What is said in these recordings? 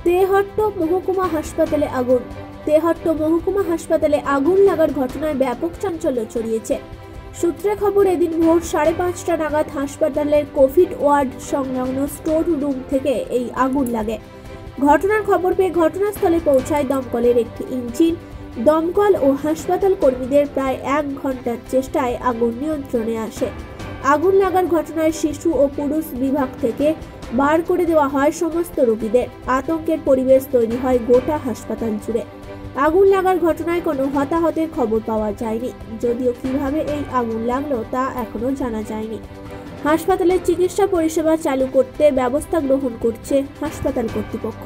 তেহট্ট মহকুমা হাসপাতালে আগুন। তেহট্ট মহকুমা হাসপাতালে আগুন লাগার ঘটনায় ব্যাপক চাঞ্চল্য ছড়িয়েছে। সূত্রে খবর, এদিন ভোর 5:30টা নাগাদ হাসপাতালের কোভিড ওয়ার্ড সংলগ্ন স্টোর রুম থেকে এই আগুন লাগে। ঘটনার খবর পেয়ে ঘটনাস্থলে পৌঁছায় দমকলের একটি ইঞ্জিন। দমকল ও হাসপাতাল কর্মীদের প্রায় 1 ঘন্টার চেষ্টায় আগুন নিয়ন্ত্রণে আসে। আগুন লাগার ঘটনায় শিশু ও পুরুষ বিভাগ থেকে বার করে দেওয়া হয় সমস্ত রোগীদের। আতঙ্কের পরিবেশ তৈরি হয় গোটা হাসপাতাল জুড়ে। আগুন লাগার ঘটনায় কোনো হতাহতের খবর পাওয়া যায়নি, যদিও কিভাবে এই আগুন লাগলো তা এখনো জানা যায়নি। হাসপাতালের চিকিৎসা পরিষেবা চালু করতে ব্যবস্থা গ্রহণ করছে হাসপাতাল কর্তৃপক্ষ।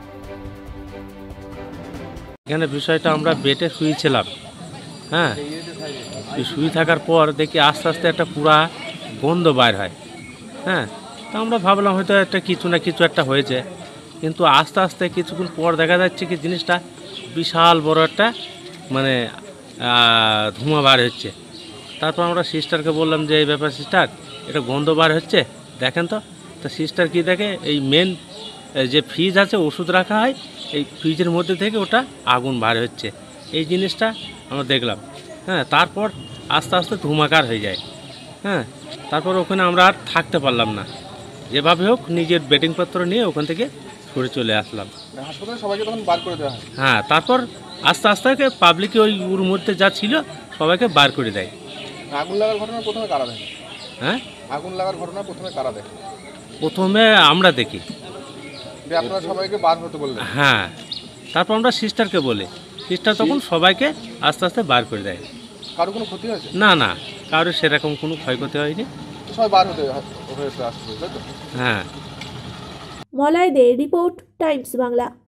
এখানে বিষয়টা, আমরা বেডে শুয়েছিলাম, হ্যাঁ, শুয়ে থাকার পর দেখি আস্তে আস্তে একটা পুরা গন্ধ বাইর হয়। হ্যাঁ, তো আমরা ভাবলাম হয়তো একটা কিছু না কিছু একটা হয়েছে, কিন্তু আস্তে আস্তে কিছুক্ষণ পর দেখা যাচ্ছে কি জিনিসটা বিশাল বড় একটা মানে ধোঁয়া বার হচ্ছে। তারপর আমরা সিস্টারকে বললাম যে এই ব্যাপার সিস্টার, এটা গন্ধ বার হচ্ছে, দেখেন তো। তো সিস্টার কি দেখে, এই মেন যে ফ্রিজ আছে, ওষুধ রাখা হয়, এই ফ্রিজের মধ্যে থেকে ওটা আগুন বার হচ্ছে, এই জিনিসটা আমরা দেখলাম। হ্যাঁ, তারপর আস্তে আস্তে ধুমাকার হয়ে যায়। হ্যাঁ, তারপর ওখানে আমরা আর থাকতে পারলাম না, যেভাবে হোক নিজের বেডিংপত্র নিয়ে ওখান থেকে সরে চলে আসলাম। হাসপাতালে সবাইকে তখন বার করে দেওয়া হয়। হ্যাঁ, তারপর আস্তে আস্তে পাবলিকে ওর মধ্যে যা ছিল সবাইকে বার করে দেয়। আগুন লাগার ঘটনা প্রথমে কারা দেখে? হ্যাঁ, আগুন লাগার ঘটনা প্রথমে কারা দেখে? প্রথমে আমরা দেখি, যে আপনারা সবাইকে বার হতে বললেন। হ্যাঁ, তারপর আমরা সিস্টারকে বলি, সিস্টার তখন সবাইকে আস্তে আস্তে বার করে দেয়। কারো কোনো ক্ষতি হয়েছে? না না, কারোর সেরকম কোনো ক্ষয়ক্ষতি হয়নি। সবাই বার হয়েছে আসছে, তাই তো? হ্যাঁ। Malay De report, Times Bangla.